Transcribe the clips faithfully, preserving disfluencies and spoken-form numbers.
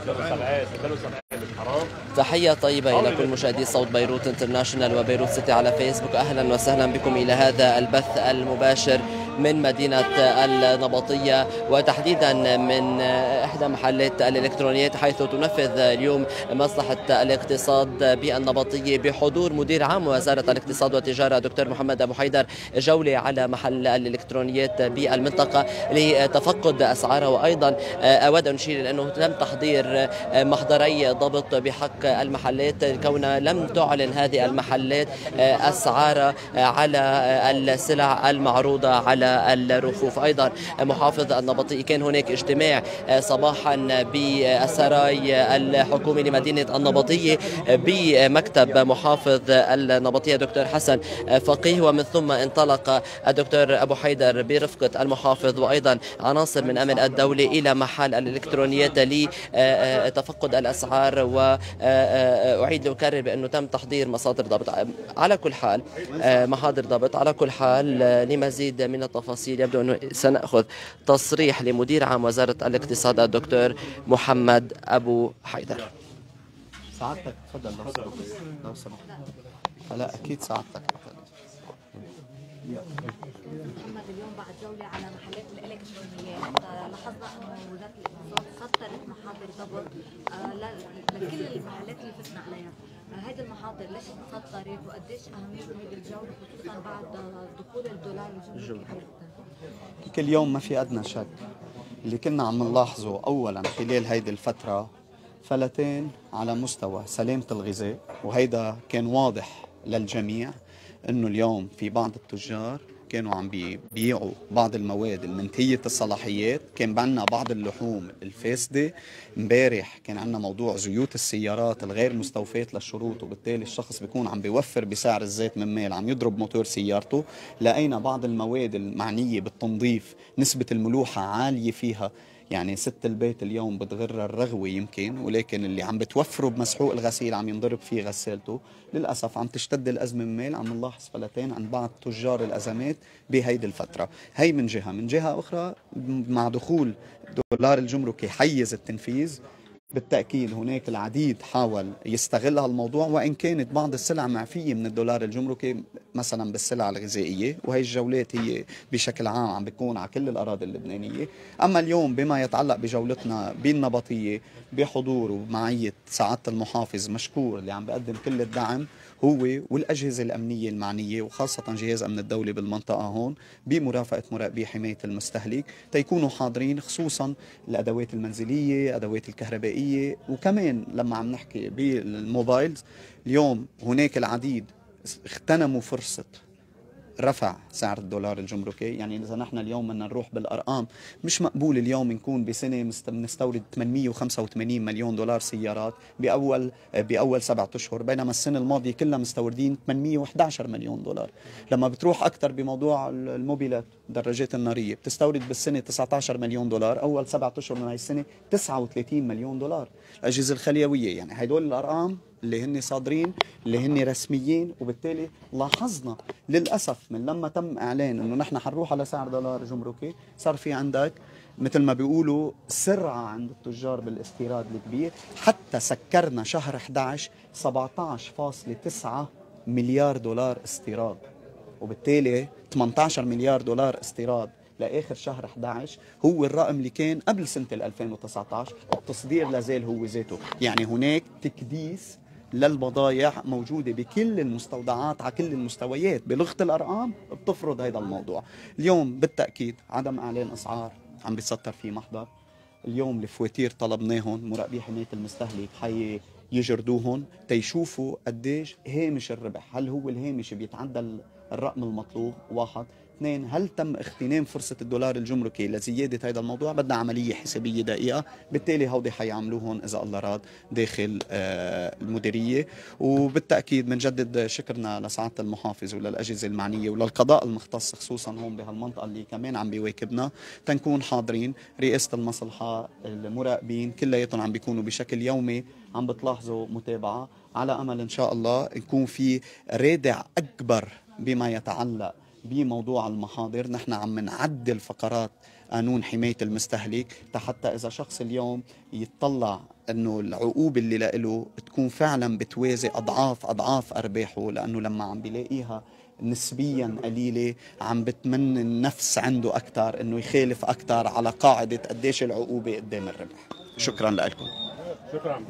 تحية طيبة إلى كل مشاهدي صوت بيروت انترناشونال وبيروت سيتي على فيسبوك. أهلا وسهلا بكم إلى هذا البث المباشر من مدينة النبطية، وتحديدا من إحدى محلات الإلكترونيات، حيث تنفذ اليوم مصلحة الاقتصاد بالنبطية بحضور مدير عام وزارة الاقتصاد والتجارة دكتور محمد أبو حيدر جولة على محل الإلكترونيات بالمنطقة لتفقد أسعارها. وأيضا أود أن أشير إلى أنه تم تحضير محضري ضبط بحق المحلات، كون لم تعلن هذه المحلات أسعار على السلع المعروضة على الرفوف. أيضا محافظ النبطية كان هناك اجتماع صباحا بالسراي الحكومي لمدينة النبطية بمكتب محافظ النبطية دكتور حسن فقيه، ومن ثم انطلق الدكتور أبو حيدر برفقة المحافظ وأيضا عناصر من أمن الدولة إلى محل الإلكترونيات لتفقد الأسعار. وأعيد لأكرر بأنه تم تحضير مصادر ضبط على كل حال، محاضر ضبط على كل حال. لمزيد من التفاصيل يبدو أنه سنأخذ تصريح لمدير عام وزارة الاقتصاد الدكتور محمد أبو حيدر. سعادتك تفضل لو سمحت. لو سمحت. لا أكيد سعادتك. محمد، اليوم بعد جولة على محلات الإلكترونيات لاحظنا أنه وزارة الاقتصاد سطرت محاضر ضبط لكل المحلات اللي فتنا عليها. هذه المحاضر ليش تسطرت وقديش أهمية هذه الجولة خصوصا بعد دخول الدولار الجمركي؟ كل يوم ما في أدنى شك اللي كنا عم نلاحظه أولا خلال هيدي الفترة فلتين على مستوى سلامة الغذاء، وهيدا كان واضح للجميع انه اليوم في بعض التجار كانوا عم بيبيعوا بعض المواد المنتهية الصلاحيات. كان عندنا بعض اللحوم الفاسدة. امبارح كان عندنا موضوع زيوت السيارات الغير مستوفاة للشروط، وبالتالي الشخص بيكون عم بيوفر بسعر الزيت من مال عم يضرب موتور سيارته. لقينا بعض المواد المعنية بالتنظيف نسبة الملوحة عالية فيها، يعني ست البيت اليوم بتغر الرغوة يمكن، ولكن اللي عم بتوفره بمسحوق الغسيل عم ينضرب فيه غسالته. للأسف عم تشتد الأزمة من مال، عم نلاحظ فلتين عند بعض تجار الأزمات بهيدي الفترة. هي من جهة. من جهة أخرى مع دخول دولار الجمركي حيز التنفيذ، بالتأكيد هناك العديد حاول يستغل هالموضوع، وإن كانت بعض السلع معفية من الدولار الجمركي مثلا بالسلع الغذائية، وهي الجولات هي بشكل عام عم بيكون على كل الأراضي اللبنانية. أما اليوم بما يتعلق بجولتنا بالنبطية بحضور ومعية سعادة المحافظ مشكور اللي عم بيقدم كل الدعم، هو والأجهزة الأمنية المعنية وخاصة جهاز أمن الدولة بالمنطقة هون بمرافقة مراقبي حماية المستهلك تيكونوا حاضرين، خصوصا الأدوات المنزلية، أدوات الكهربائية، وكمان لما عم نحكي بالموبايلز اليوم هناك العديد اغتنموا فرصة رفع سعر الدولار الجمركي. يعني إذا نحن اليوم بدنا نروح بالأرقام، مش مقبول اليوم نكون بسنة نستورد ثمانمئة وخمسة وثمانين مليون دولار سيارات بأول بأول سبعة أشهر، بينما السنة الماضية كلها مستوردين ثمانمئة وإحدى عشر مليون دولار. لما بتروح أكثر بموضوع الموبيلات الدراجات النارية، بتستورد بالسنة تسعة عشر مليون دولار، أول سبعة أشهر من هاي السنة تسعة وثلاثين مليون دولار. الأجهزة الخليوية، يعني هدول الأرقام اللي هن صادرين اللي هن رسميين، وبالتالي لاحظنا للأسف من لما تم إعلان أنه نحن حنروح على سعر دولار جمركي صار في عندك مثل ما بيقولوا سرعة عند التجار بالاستيراد الكبير، حتى سكرنا شهر إحدى عشر سبعة عشر فاصلة تسعة مليار دولار استيراد، وبالتالي ثمانية عشر مليار دولار استيراد لآخر شهر إحدى عشر هو الرقم اللي كان قبل سنة ألفين وتسعة عشر. التصدير لازال هو ذاته، يعني هناك تكديس للبضائع موجودة بكل المستودعات على كل المستويات. بلغة الأرقام بتفرض هذا الموضوع. اليوم بالتأكيد عدم إعلان أسعار عم بيتستر في محضر. اليوم الفواتير طلبناهم مراقبي حماية المستهلك حي يجردوهم تيشوفوا قديش هامش الربح، هل هو الهامش بيتعدى الرقم المطلوب؟ واحد. اثنين، هل تم اغتنام فرصة الدولار الجمركي لزيادة هذا الموضوع؟ بدنا عملية حسابية دقيقة، بالتالي هودي حيعملوهم إذا الله راد داخل المديرية. وبالتأكيد بنجدد شكرنا لسعادة المحافظ وللأجهزة المعنية وللقضاء المختص خصوصا هون بهالمنطقة اللي كمان عم بيواكبنا تنكون حاضرين. رئاسة المصلحة، المراقبين كلياتهم عم بيكونوا بشكل يومي عم بتلاحظوا متابعة، على أمل إن شاء الله نكون في رادع أكبر بما يتعلق بموضوع المحاضر. نحن عم نعدل فقرات قانون حماية المستهلك حتى إذا شخص اليوم يتطلع أنه العقوبة اللي له تكون فعلا بتوازي أضعاف أضعاف أرباحه، لأنه لما عم بيلاقيها نسبيا قليلة عم بتمن النفس عنده أكثر أنه يخالف أكثر على قاعدة قديش العقوبة قدام الربح. شكرا لكم. شكرا.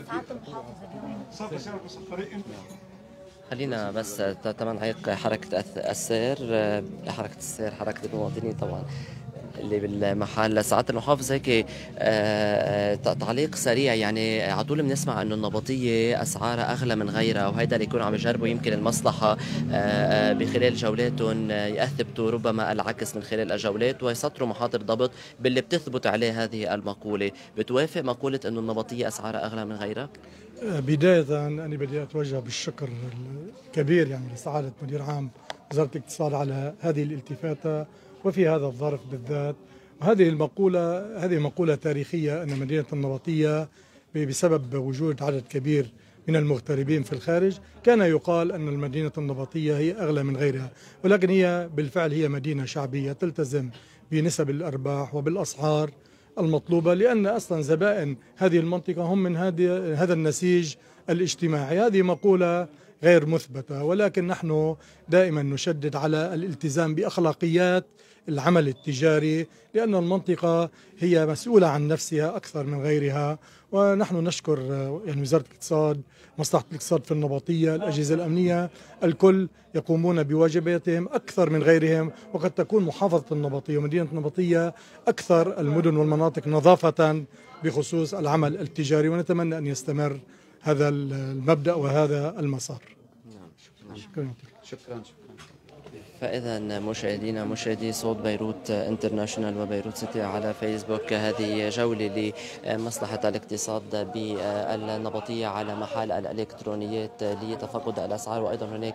خلينا بس تمنعيق حركة السير، حركة السير حركة المواطنين طبعا اللي بالمحل. سعادة المحافظ هيك آه تعليق سريع، يعني على طول بنسمع انه النبطية اسعارها اغلى من غيرها، وهيدا اللي يكونوا عم يجربوا يمكن المصلحة آه بخلال جولاتهم يثبتوا ربما العكس من خلال الجولات ويسطروا محاضر ضبط باللي بتثبت عليه هذه المقولة. بتوافق مقولة انه النبطية اسعارها اغلى من غيرها؟ بداية أنا بدي أتوجه بالشكر الكبير يعني لسعادة مدير عام وزارة الاقتصاد على هذه الالتفاتة وفي هذا الظرف بالذات. وهذه المقولة هذه مقولة تاريخية أن مدينة النبطية بسبب وجود عدد كبير من المغتربين في الخارج كان يقال أن المدينة النبطية هي أغلى من غيرها، ولكن هي بالفعل هي مدينة شعبية تلتزم بنسب الأرباح وبالأسعار المطلوبة، لأن أصلا زبائن هذه المنطقة هم من هذا النسيج الاجتماعي. هذه مقولة غير مثبتة، ولكن نحن دائما نشدد على الالتزام بأخلاقيات العمل التجاري، لأن المنطقة هي مسؤولة عن نفسها أكثر من غيرها. ونحن نشكر يعني وزارة الاقتصاد، مصلحة الاقتصاد في النبطية، الأجهزة الأمنية، الكل يقومون بواجباتهم أكثر من غيرهم. وقد تكون محافظة النبطية ومدينة النبطية أكثر المدن والمناطق نظافة بخصوص العمل التجاري، ونتمنى أن يستمر هذا المبدأ وهذا المسار. نعم شكرا. شكرا. شكرا. فإذا مشاهدينا مشاهدي صوت بيروت انترناشونال وبيروت سيتي على فيسبوك، هذه جولة لمصلحة الاقتصاد بالنبطية على محل الإلكترونيات لتفقد الأسعار، وأيضا هناك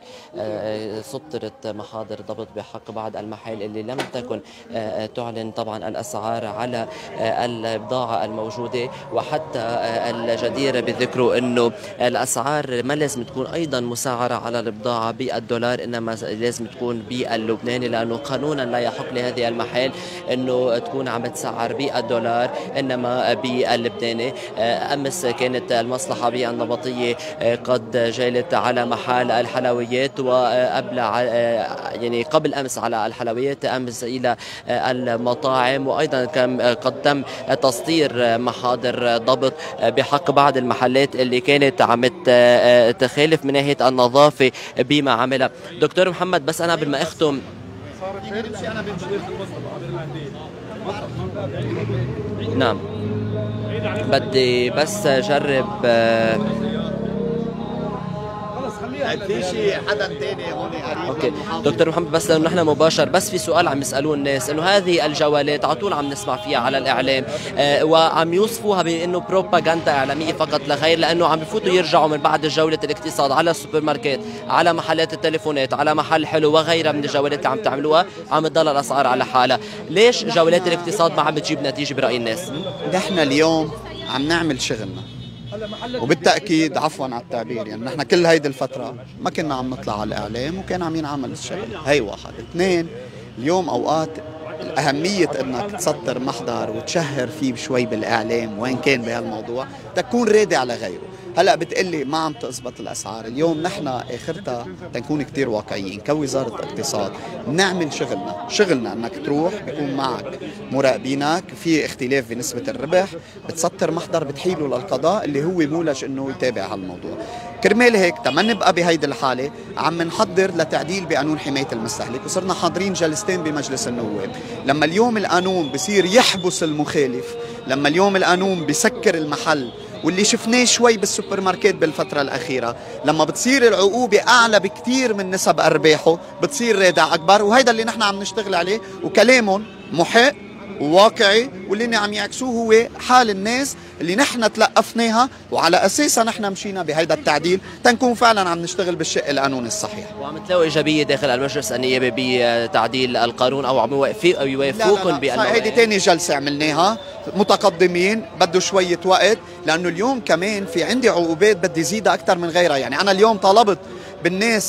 سطرت محاضر ضبط بحق بعض المحال اللي لم تكن تعلن طبعا الأسعار على البضاعة الموجودة. وحتى الجدير بذكره أنه الأسعار ما لازم تكون أيضا مسعرة على البضاعة بالدولار، إنما لازم تكون باللبناني، لأنه قانونا لا يحق لهذه المحال أنه تكون عم تسعر بالدولار إنما باللبناني. أمس كانت المصلحة بالنبطية قد جالت على محل الحلويات، وقبل يعني قبل أمس على الحلويات، أمس إلى المطاعم، وأيضا قد تم تسطير محاضر ضبط بحق بعض المحلات اللي كانت عم تخالف من ناحية النظافة بما عملها. دكتور محمد، بس أنا قبل ما أختم نعم بدي بس أجرب في شيء حدا ثاني هون قريب. اوكي دكتور محمد، بس لانه نحن مباشر، بس في سؤال عم يسالوه الناس، انه هذه الجولات على طول عم نسمع فيها على الاعلام آه وعم يوصفوها بانه بروباغندا اعلاميه فقط لا غير، لانه عم بفوتوا يرجعوا من بعد جوله الاقتصاد على السوبر ماركت، على محلات التليفونات، على محل حلو وغيرها من الجولات اللي عم تعملوها، عم تضل الاسعار على حالها. ليش جولات الاقتصاد ما عم بتجيب نتيجه براي الناس؟ نحن اليوم عم نعمل شغلنا، وبالتأكيد عفوا على التعبير يعني نحن كل هيدي الفترة ما كنا عم نطلع على الإعلام وكان عم ينعمل الشغل. هي واحد. اثنين، اليوم أوقات أهمية أنك تسطر محضر وتشهر فيه شوي بالإعلام وين كان بهالموضوع تكون رادع على غيره. هلا بتقلي ما عم تزبط الاسعار. اليوم نحن اخرتها تنكون كتير واقعيين كوزاره اقتصاد، نعمل شغلنا، شغلنا انك تروح بيكون معك مراقبينك، في اختلاف بنسبه الربح، بتسطر محضر بتحيله للقضاء اللي هو مولج انه يتابع هالموضوع. كرمال هيك تما نبقى بهيدي الحاله عم نحضر لتعديل بقانون حمايه المستهلك، وصرنا حاضرين جلستين بمجلس النواب. لما اليوم القانون بصير يحبس المخالف، لما اليوم القانون بسكر المحل، واللي شفناه شوي بالسوبر ماركت بالفترة الأخيرة، لما بتصير العقوبة أعلى بكتير من نسب أرباحه بتصير رادع أكبر. وهيدا اللي نحن عم نشتغل عليه، وكلامهم محق وواقعي، واللي عم يعكسوه هو حال الناس اللي نحن تلقفناها وعلى أساسها نحن مشينا بهيدا التعديل تنكون فعلا عم نشتغل بالشق القانوني الصحيح. وعم تلاقوا إيجابية داخل المجلس النيابي بتعديل القانون، أو عم يوافقوكم بأنه هيدي تاني جلسة عملناها متقدمين، بده شوية وقت، لأنه اليوم كمان في عندي عقوبات بدي زيدها أكثر من غيرها. يعني أنا اليوم طلبت بالناس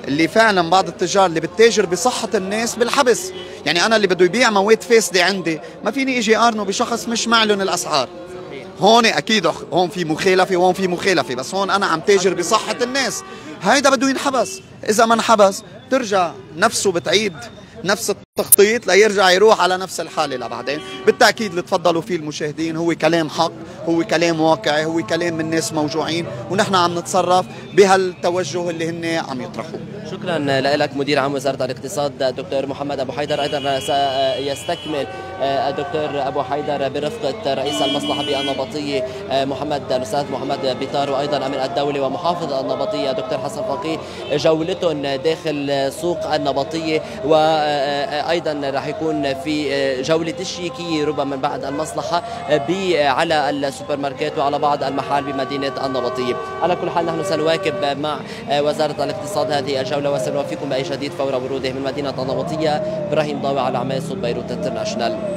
اللي فعلا بعض التجار اللي بتتاجر بصحة الناس بالحبس. يعني أنا اللي بده يبيع مواد فاسدة عندي ما فيني إجي أقارنه بشخص مش معلن الأسعار. هون أكيد هون في مخالفة وهون في مخالفة، بس هون أنا عم تاجر بصحة الناس، هيدا بده ينحبس. إذا ما انحبس ترجع نفسه بتعيد نفس التخطيط ليرجع يروح على نفس الحالة لبعدين. بالتأكيد اللي تفضلوا فيه المشاهدين هو كلام حق، هو كلام واقعي، هو كلام من ناس موجوعين، ونحن عم نتصرف بهالتوجه اللي هن عم يطرحوه. شكرا لك مدير عام وزارة الاقتصاد الدكتور محمد أبو حيدر. أيضا سيستكمل الدكتور أبو حيدر برفقة رئيس المصلحة بالنبطية محمد الأستاذ محمد بيطار، وأيضا أمين الدولة ومحافظ النبطية دكتور حسن فقيه جولتهم داخل سوق النبطية، وأيضا راح يكون في جولة تشييكية ربما من بعد المصلحة على السوبر ماركت وعلى بعض المحال بمدينة النبطية. على كل حال نحن سنواكب مع وزارة الاقتصاد هذه الجولة وسنوافيكم بأي جديد فور وروده من مدينة النبطية. إبراهيم ضاوي على عماية صوت بيروت انترناشونال.